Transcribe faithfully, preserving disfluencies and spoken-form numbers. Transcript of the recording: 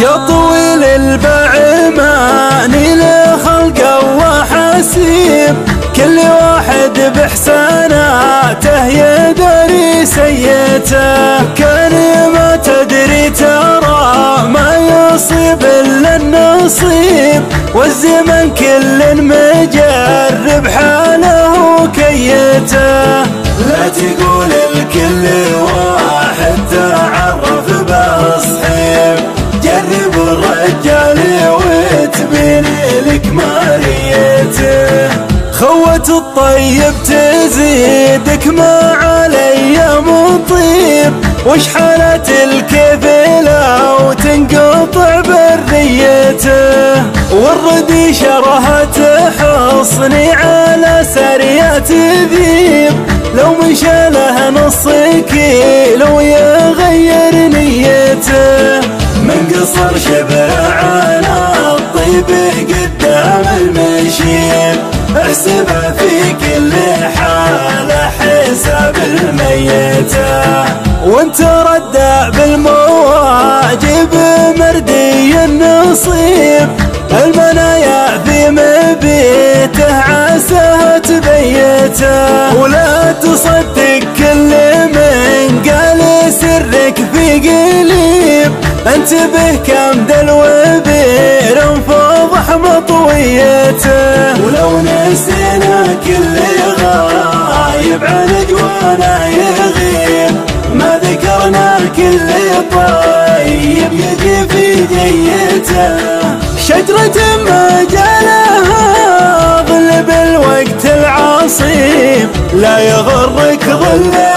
يا طويل الباع ماني لخلقه وحسيب، كل واحد بإحساناته يدري سيته. كان ما تدري ترى ما يصيب إلا النصيب، والزمن كل مجرب حاله وكيته. لا تقول الكل واحد تعرف بأصحاب، جرب الرجال وتبيني لك ماريته. خوة الطيب تزيدك ما علي مطيب، وش حالة الكيف لو تنقطع بريته. والردي شرهة حصني على سريات ذيب، لو مشى له نص كيلو يغير نيته. من قصر شبر على الطيب قدام المشيب، احسبه في كل حالة حساب الميتة. وانت ردع بالمواجب مردي النصيب، المنايا في مبيته عساها تبيته. ولا تصدق كل من قال سرك في قليب، انتبه كم دلو بير فضح مطويته. ولو نسينا كل غايب عن اجوانا يغيب، ما ذكرنا كل طيب يجي في جيته. شجرة ما جالها ظل بالوقت العصيب، لا يغرك ظل